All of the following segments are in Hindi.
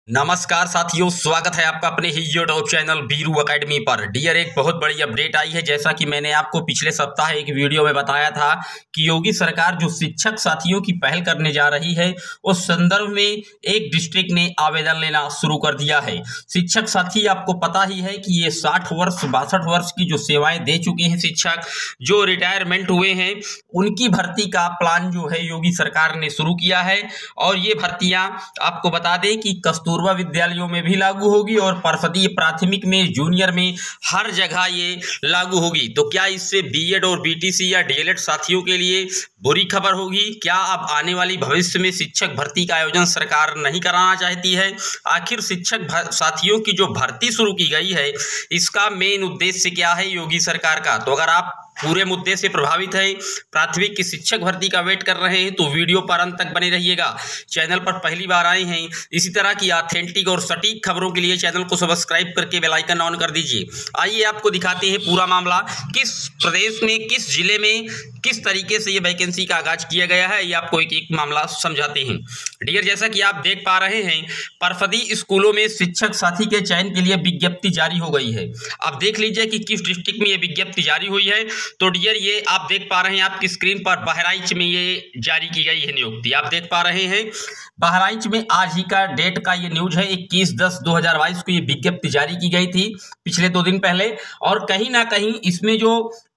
नमस्कार साथियों, स्वागत है आपका अपने ही यूट्यूब चैनल बीरू एकेडमी पर। डियर, एक बहुत बड़ी अपडेट आई है। जैसा कि मैंने आपको पिछले सप्ताह एक वीडियो में बताया था कि योगी सरकार जो शिक्षक साथियों की पहल करने जा रही है, उस संदर्भ में एक डिस्ट्रिक्ट ने आवेदन लेना शुरू कर दिया है। शिक्षक साथी, आपको पता ही है कि ये 60 वर्ष 62 वर्ष की जो सेवाएं दे चुके हैं शिक्षक, जो रिटायरमेंट हुए हैं, उनकी भर्ती का प्लान जो है योगी सरकार ने शुरू किया है। और ये भर्तियां आपको बता दें कि कस्तूरबा विद्यालयों में भी लागू होगी और परिषदीय प्राथमिक में, जूनियर में, हर जगह ये लागू होगी। तो क्या इससे बीएड और बीटीसी या डीएलएड साथियों के लिए बुरी खबर होगी? क्या अब आने वाली भविष्य में शिक्षक भर्ती का आयोजन सरकार नहीं कराना चाहती है? आखिर शिक्षक साथियों की जो भर्ती शुरू की गई है, इसका मेन उद्देश्य क्या है योगी सरकार का? तो अगर आप पूरे मुद्दे से प्रभावित है, प्राथमिक की शिक्षक भर्ती का वेट कर रहे हैं, तो वीडियो पर अंत तक बने रहिएगा। चैनल पर पहली बार आए हैं, इसी तरह की ऑथेंटिक और सटीक खबरों के लिए चैनल को सब्सक्राइब करके बेल आइकन ऑन कर दीजिए। आइए आपको दिखाते हैं पूरा मामला, किस प्रदेश में, किस जिले में, किस तरीके से ये वैकेंसी का आगाज किया गया है। ये आपको एक एक मामला समझाते हैं। डियर, जैसा कि आप देख पा रहे हैं, परिषदीय स्कूलों में शिक्षक साथी के चयन के लिए विज्ञप्ति जारी हो गई है। आप देख लीजिए कि किस डिस्ट्रिक्ट में ये विज्ञप्ति जारी हुई है। तो डियर, ये आप देख पा रहे हैं, आपकी स्क्रीन पर बहराइच में ये जारी की गई है नियुक्ति। आप देख पा रहे हैं बहराइच में आज ही का डेट का ये न्यूज है। 21/10/2022 को ये विज्ञप्ति जारी की गई थी, पिछले 2 दिन पहले। और कहीं ना कहीं इसमें जो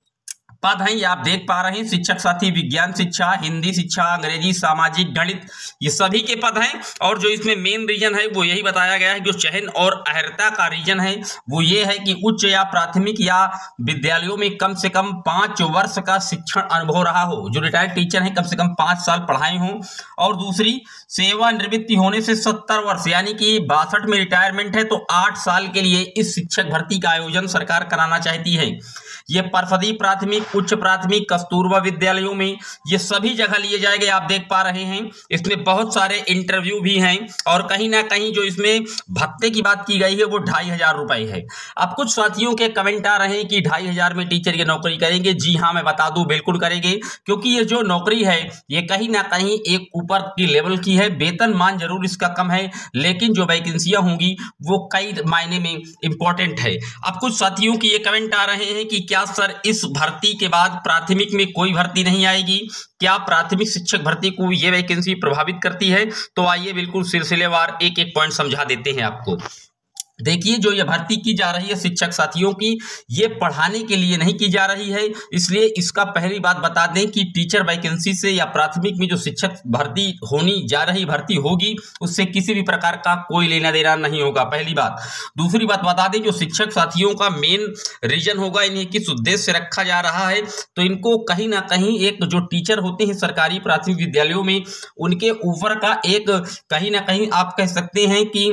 पद हैं, ये आप देख पा रहे हैं, शिक्षक साथी विज्ञान शिक्षा, हिंदी शिक्षा, अंग्रेजी, सामाजिक, गणित, ये सभी के पद हैं। और जो इसमें मेन रीजन है वो यही बताया गया है, जो चयन और अर्हता का रीजन है वो ये है कि उच्च या प्राथमिक या विद्यालयों में कम से कम 5 वर्ष का शिक्षण अनुभव रहा हो। जो रिटायर्ड टीचर हैं, कम से कम 5 साल पढ़ाए हों। और दूसरी, सेवानिवृत्ति होने से 70 वर्ष, यानी कि 62 में रिटायरमेंट है, तो 8 साल के लिए इस शिक्षक भर्ती का आयोजन सरकार कराना चाहती है। ये परिषदीय प्राथमिक, उच्च प्राथमिक, कस्तूरबा विद्यालयों में, ये सभी जगह लिए जाएंगे। आप देख पा रहे हैं इसमें बहुत सारे इंटरव्यू भी हैं। और कहीं ना कहीं जो इसमें भत्ते की बात की गई है वो 2500 रुपए है। अब कुछ साथियों के कमेंट आ रहे हैं कि 2500 में टीचर की नौकरी करेंगे। जी हाँ, मैं बता दूं, बिल्कुल करेंगे, क्योंकि ये जो नौकरी है ये कहीं ना कहीं एक ऊपर की लेवल की है। वेतन मान जरूर इसका कम है, लेकिन जो वैकेंसियां होंगी वो कई मायने में इंपॉर्टेंट है। अब कुछ साथियों की ये कमेंट आ रहे हैं कि क्या सर इस भर्ती के बाद प्राथमिक में कोई भर्ती नहीं आएगी? क्या प्राथमिक शिक्षक भर्ती को ये वैकेंसी प्रभावित करती है? तो आइए बिल्कुल सिलसिलेवार एक एक पॉइंट समझा देते हैं आपको। देखिए, जो ये भर्ती की जा रही है शिक्षक साथियों की, ये पढ़ाने के लिए नहीं की जा रही है। इसलिए इसका पहली बात बता दें कि टीचर वैकेंसी से या प्राथमिक में जो शिक्षक भर्ती होनी जा रही, भर्ती होगी, उससे किसी भी प्रकार का कोई लेना देना नहीं होगा, पहली बात। दूसरी बात बता दें, जो शिक्षक साथियों का मेन रीजन होगा, इन्हें किस उद्देश्य से रखा जा रहा है, तो इनको कहीं ना कहीं एक जो टीचर होते हैं सरकारी प्राथमिक विद्यालयों में, उनके ऊपर का एक कहीं ना कहीं आप कह सकते हैं कि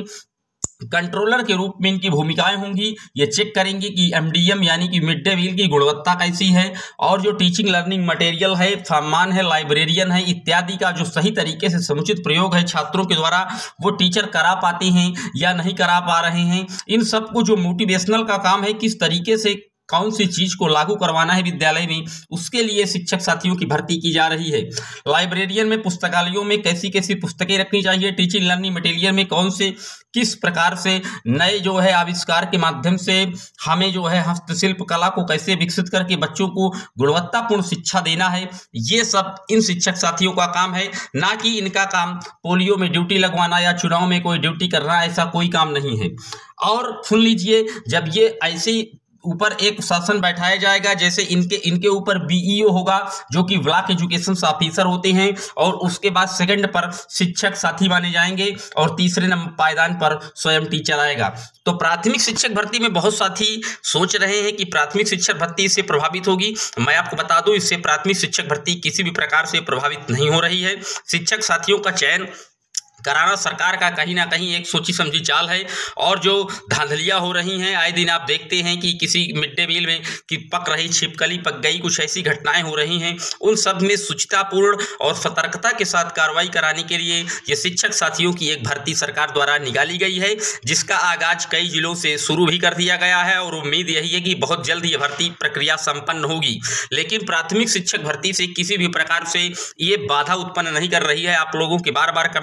कंट्रोलर के रूप में इनकी भूमिकाएं होंगी। ये चेक करेंगे कि एमडीएम यानी कि मिड डे मील की गुणवत्ता कैसी है, और जो टीचिंग लर्निंग मटेरियल है, सामान है, लाइब्रेरियन है, इत्यादि का जो सही तरीके से समुचित प्रयोग है छात्रों के द्वारा, वो टीचर करा पाते हैं या नहीं करा पा रहे हैं। इन सबको जो मोटिवेशनल का काम है, किस तरीके से कौन सी चीज को लागू करवाना है विद्यालय में, उसके लिए शिक्षक साथियों की भर्ती की जा रही है। लाइब्रेरियन में, पुस्तकालयों में कैसी कैसी पुस्तकें रखनी चाहिए, टीचिंग लर्निंग मटेरियल में कौन से, किस प्रकार से नए जो है आविष्कार के माध्यम से हमें जो है हस्तशिल्प कला को कैसे विकसित करके बच्चों को गुणवत्तापूर्ण शिक्षा देना है, ये सब इन शिक्षक साथियों का काम है। ना कि इनका काम पोलियो में ड्यूटी लगवाना या चुनाव में कोई ड्यूटी करना, ऐसा कोई काम नहीं है। और सुन लीजिए, जब ये ऐसी ऊपर एक शासन बैठाया जाएगा, जैसे इनके ऊपर बीईओ होगा, जो कि ब्लॉक एजुकेशन ऑफिसर होते हैं, और उसके बाद सेकंड पर शिक्षक साथी माने जाएंगे, और तीसरे नंबर पायदान पर स्वयं टीचर आएगा। तो प्राथमिक शिक्षक भर्ती में बहुत साथी सोच रहे हैं कि प्राथमिक शिक्षक भर्ती इससे प्रभावित होगी। मैं आपको बता दूं, इससे प्राथमिक शिक्षक भर्ती किसी भी प्रकार से प्रभावित नहीं हो रही है। शिक्षक साथियों का चयन कराना सरकार का कहीं ना कहीं एक सोची समझी चाल है। और जो धांधलियां हो रही हैं, आए दिन आप देखते हैं कि किसी मिड डे मील में कि पक रही छिपकली पक गई, कुछ ऐसी घटनाएं हो रही हैं। उन सब में शुचितापूर्ण और सतर्कता के साथ कार्रवाई कराने के लिए ये शिक्षक साथियों की एक भर्ती सरकार द्वारा निकाली गई है, जिसका आगाज कई जिलों से शुरू भी कर दिया गया है। और उम्मीद यही है कि बहुत जल्द ये भर्ती प्रक्रिया संपन्न होगी। लेकिन प्राथमिक शिक्षक भर्ती से किसी भी प्रकार से ये बाधा उत्पन्न नहीं कर रही है। आप लोगों के बार बार कमेंट आ रहे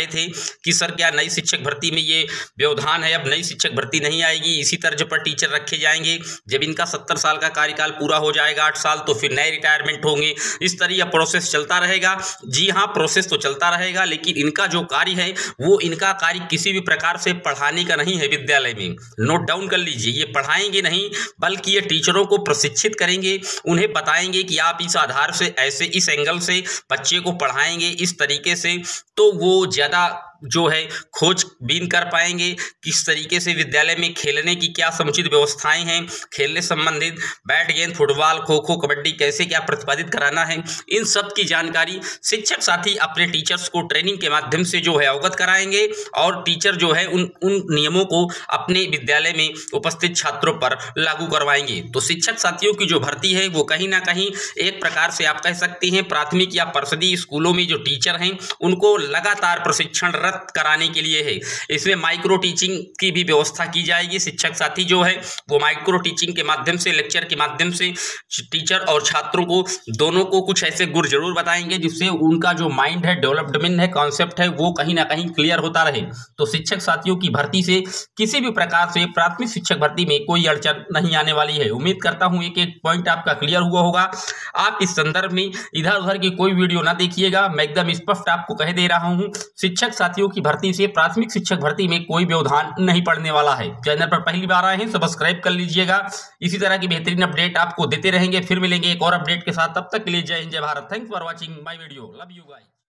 थे कि सर क्या नई शिक्षक भर्ती में ये व्यवधान है, अब नई शिक्षक भर्ती नहीं आएगी, इसी तर्ज पर टीचर रखे जाएंगे, जब इनका 70 साल का कार्यकाल पूरा हो जाएगा 8 साल तो फिर नए रिटायरमेंट होंगे, इस तरह यह प्रोसेस चलता रहेगा। जी हाँ, प्रोसेस तो चलता रहेगा, लेकिन इनका जो कार्य है वो इनका कार्य किसी भी प्रकार से पढ़ाने का नहीं है विद्यालय में। नोट डाउन कर लीजिए, ये पढ़ाएंगे नहीं बल्कि ये टीचरों को प्रशिक्षित करेंगे, उन्हें बताएंगे कि आप इस आधार से ऐसे इस एंगल से बच्चे को पढ़ाएंगे इस तरीके से, तो वो ज़्यादा जो है खोजबीन कर पाएंगे किस तरीके से विद्यालय में खेलने की क्या समुचित व्यवस्थाएं हैं, खेलने संबंधित बैट गेंद फुटबॉल खो खो कबड्डी कैसे क्या प्रतिपादित कराना है, इन सब की जानकारी शिक्षक साथी अपने टीचर्स को ट्रेनिंग के माध्यम से जो है अवगत कराएंगे और टीचर जो है उन नियमों को अपने विद्यालय में उपस्थित छात्रों पर लागू करवाएंगे। तो शिक्षक साथियों की जो भर्ती है वो कहीं ना कहीं एक प्रकार से आप कह सकते हैं प्राथमिक या परिषदीय स्कूलों में जो टीचर हैं उनको लगातार प्रशिक्षण कराने के लिए है। इसमें माइक्रो टीचिंग की भी व्यवस्था की जाएगी। शिक्षक साथी जो है वो माइक्रो टीचिंग के माध्यम से लेक्चर के माध्यम से टीचर और छात्रों को दोनों को कुछ ऐसे गुर जरूर बताएंगे जिससे उनका जो माइंड है डेवलपमेंट है कॉन्सेप्ट है वो कहीं ना कहीं क्लियर होता रहे। तो शिक्षक साथियों की भर्ती से किसी भी प्रकार से प्राथमिक शिक्षक भर्ती में कोई अड़चन नहीं आने वाली है। उम्मीद करता हूं एक एक पॉइंट आपका क्लियर हुआ होगा। आप इस संदर्भ में इधर उधर की कोई वीडियो ना देखिएगा, मैं एकदम स्पष्ट आपको कह दे रहा हूं शिक्षक साथियों की भर्ती से प्राथमिक शिक्षक भर्ती में कोई व्यवधान नहीं पड़ने वाला है। चैनल पर पहली बार आए हैं सब्सक्राइब कर लीजिएगा, इसी तरह की बेहतरीन अपडेट आपको देते रहेंगे। फिर मिलेंगे एक और अपडेट के साथ, तब तक के लिए जय हिंद जय Bharat. Thanks for watching my video, love you guys.